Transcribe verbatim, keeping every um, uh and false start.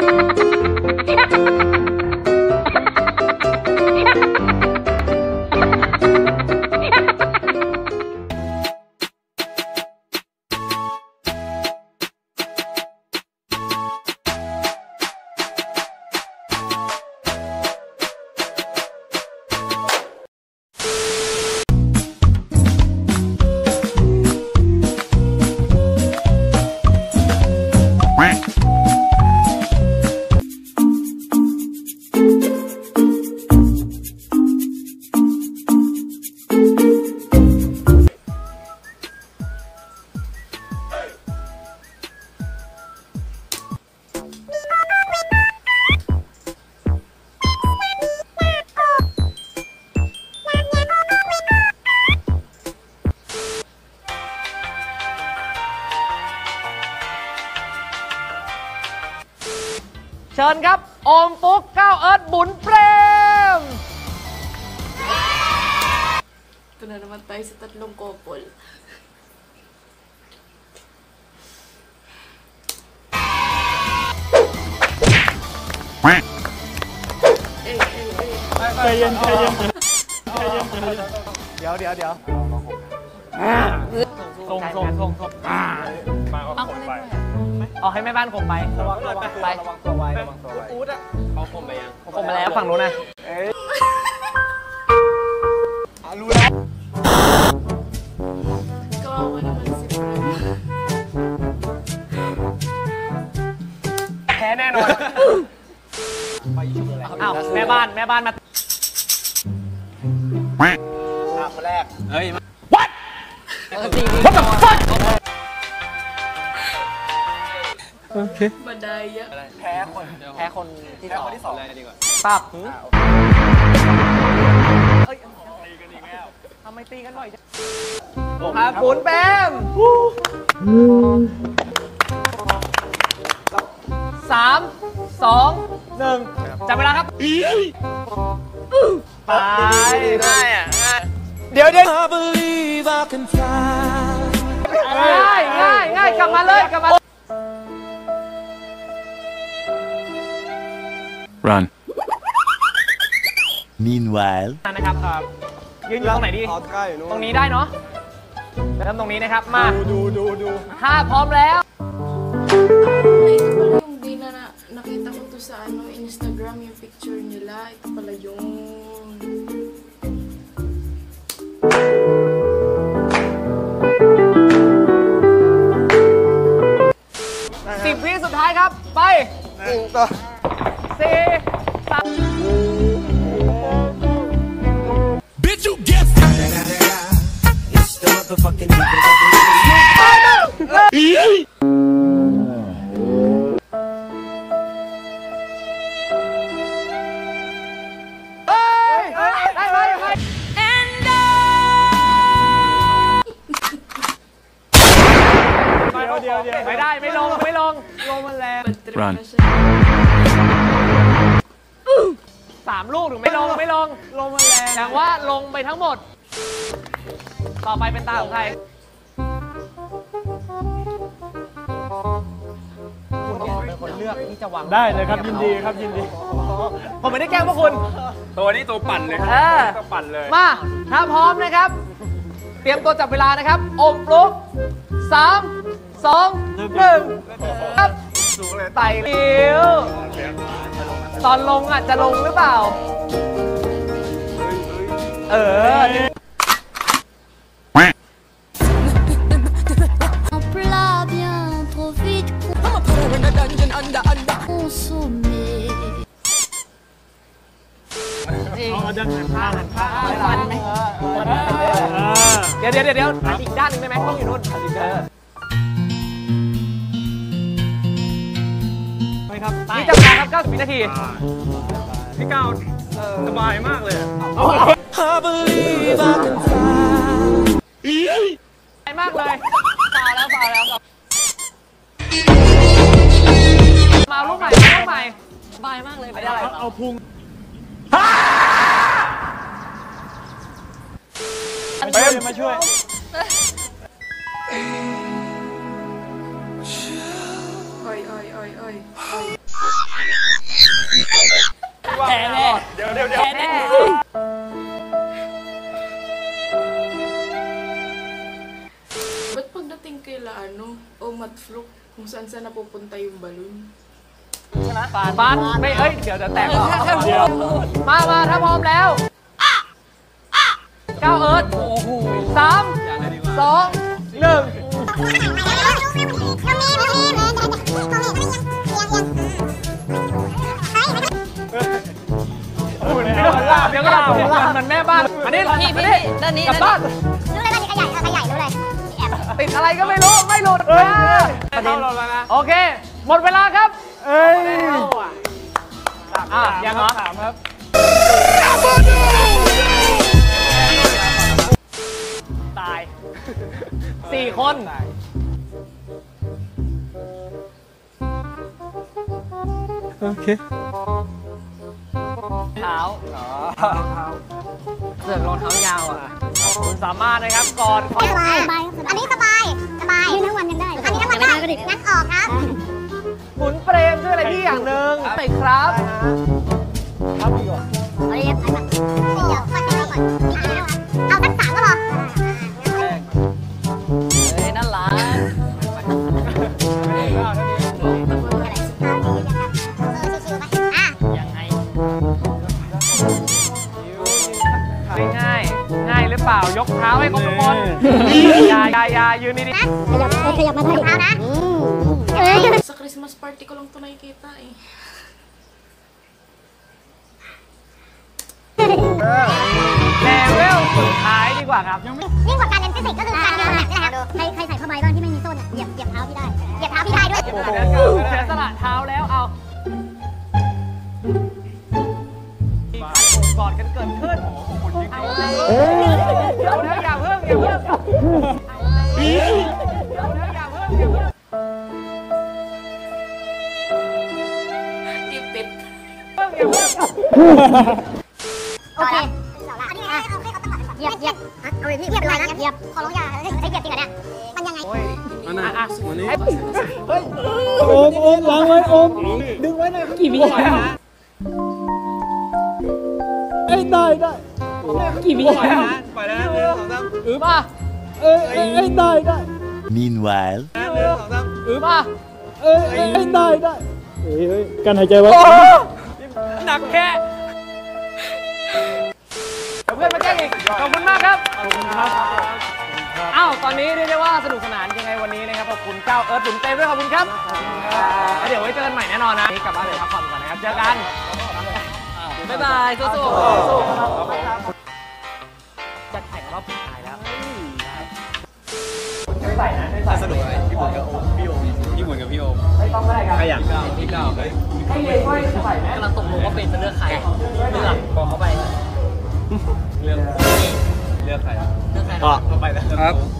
เชิญครับโอมปุ๊กก้าวเอิร์ธบุญเปรม Ito na naman tayo sa tatlong couple. Eh, eh, eh. ใจเย็นใจเย็นใจเย็นเดี๋ยวเดี๋ยวเดี๋ยวส่งส่งส่งส่งมาเอาข่มไปเอาให้แม่บ้านข่มไประวังระวังไประวังตัวไว้ระวังตัวไว้อู๊ดอ่ะเขาข่มไปยังข่มไปแล้วฝั่งนู้นนะเอ้ยรู้แล้วก็วันนั้นสิบแพ้แน่นอนอ้าวแม่บ้านแม่บ้านมาคนแรกเฮ้ย what what the fuck โอเคบันไดเยอะแพ้คนแพ้คนที่สองที่สองเลยดีกว่าปบเฮ้ยตีกันอีกแล้วทำไมตีกันบ่อยจังครับบุญแปมสามสองหนึ่งจับเวลาครับไปได้อ่ะเดี๋ยวเดี๋ยวง่ายง่ายง่ายกลับมาเลยกลับมา Run. Meanwhile นะครับยืนอยู่ตรงไหนดีตรงนี้ได้เนาะเริ่มตรงนี้นะครับมาดูดูดูถ้าพร้อมแล้ว Ito pala yung di na nakita ko to sa ano Instagram yung picture nila. Ito pala yung สิบวิสุดท้ายครับไปต่อสี่สาม Bitch, you guessed it. It's the motherfucking ไม่ได้ไม่ลงไม่ลงลงมันแรงสามลูกถึงไม่ลงไม่ลงลงมันแรงแต่ว่าลงไปทั้งหมดต่อไปเป็นตาของใครคุณเป็นคนเลือกที่จะวางได้เลยครับยินดีครับยินดีผมไม่ได้แกล้งพวกคุณตัวนี้ตัวปั่นเลยตัวปั่นเลยมาถ้าพร้อมนะครับเตรียมตัวจับเวลานะครับอมปลุกสามสองหนึ่งครับไต่ลิ้วตอนลงอ่ะจะลงหรือเปล่าเออเดี๋ยวเดี๋ยวเดี๋ยวอีกด้านหนึ่งได้ไหมต้องอยู่นู่นนี่จับเวลาครับเก้าสิบวินาทีพี่ก้าวสบายมากเลยสบายมากเลยฟาวแล้วฟาวแล้วมาลูกใหม่ลูกใหม่สบายมากเลยไม่ได้อะไรเอาพุงมาช่วยมาช่วย Oy, oy, oy, oy. kung saan saan napupunta yung balon. ปานไม่เอ้ย เดี๋ยวจะแตกก่อนมา มาถ้าพร้อมแล้วเก้าเอิร์ธสามสองหนึ่งเดี๋ยวก็ได้เดี๋ยวก็ได้มันแม่บ้านอันนี้พี่พี่ด้านนี้กลับบ้านรู้เลยว่านี่ขยายเออขยายรู้เลยแอบติดอะไรก็ไม่รู้ ไม่หลุดประเด็นโอเค หมดเวลาครับ เอ้ยอ่ะยังเหรอถามครับตายสี่คนโอเคเท้าเสือกรองเท้ายาวอ่ะคุณสามารถนะครับก่อนสบายสบายอันนี้สบายสบายยืนทั้งวันยังได้อันนี้ทั้งวันได้งั้นออกครับหมุนเฟรมช่วยอะไรพี่อย่างหนึ่งใส่ครับครับพี่ก่อนเอาเรียบเอาสักสี่เดี๋ยวก่อนเอาก่อนเอาสักสามก็พอเฮ้ยน่ารัก ยังไงง่ายง่ายหรือเปล่ายกเท้าให้ครบทุกคนอย่าอย่าอย่ายืนดีๆขยับขยับมาได้เท้านะ Sa Christmas party ko lang ito nakikita eh. เลเวลสุดท้ายดีกว่าครับยิ่งกว่าการเล่นฟิสิกส์ก็คือการเดินแบบนี้นะครับใครใครใส่ผ้าใบบ้างที่ไม่มีส้นอ่ะเหยียบเหยียบเท้าพี่ได้เหยียบเท้าพี่ได้ด้วยโอ้โหเสียสละเท้าแล้วเอากอดกันเกิดขึ้นเดี๋ยวนะอย่าเพิ่งอย่าเพิ่งเดี๋ยวนะอย่าเพิ่งอย่าเพิ่ง Ipit. อย่าเพิ่งโอเคอันนี้ไงเอาให้เขาตั้งหลักเหยียบเหยียบเอาเลยพี่เหยียบอะไรนะเหยียบขอร้องอย่าให้เหยียบจริงเหรอเนี่ยมันยังไงโอ้ยอ่ะอ่ะให้โอมโอมวางไว้โอมดึงไว้หน่อยกี่วินาทีเอ้ยได้ได้กี่วินาทีไปแล้วหนึ่งสองสามอึ๊บมาเอ้ยเอ้ยได้ได้ Meanwhile. หนึ่งสองสามอึ๊บมาเอ้ยเอ้ยได้ได้เฮ้ยเฮ้ยกันหายใจไว้หนักแค่เดี๋ยวเพื่อนมาแก้อีกขอบคุณมากครับขอบคุณครับอ้าวตอนนี้เรียกได้ว่าสนุกสนานยังไงวันนี้นะครับขอบคุณเจ้าเอิร์ธบุญเต้ด้วยขอบคุณครับแล้วเดี๋ยวไว้เจอกันใหม่แน่นอนนะนี่กลับบ้านไปพักผ่อนก่อนนะครับเจอกันบ๊ายบายสู้ๆจะแข่งรอบสุดท้ายแล้วใส่นะใส่สนุกอะไรพี่บุญกับโอมพี่โอมพี่บุญกับพี่โอมไม่ต้องได้ครับใครอยากเก้าพี่เก้าไปให้เรียนด้วยใส่ไหมกำลังตกลงว่าเป็นจะเลือกใครเลือกบอกเขาไปเลือกเลือกใครเลือกใครเข้าไปแล้วครับ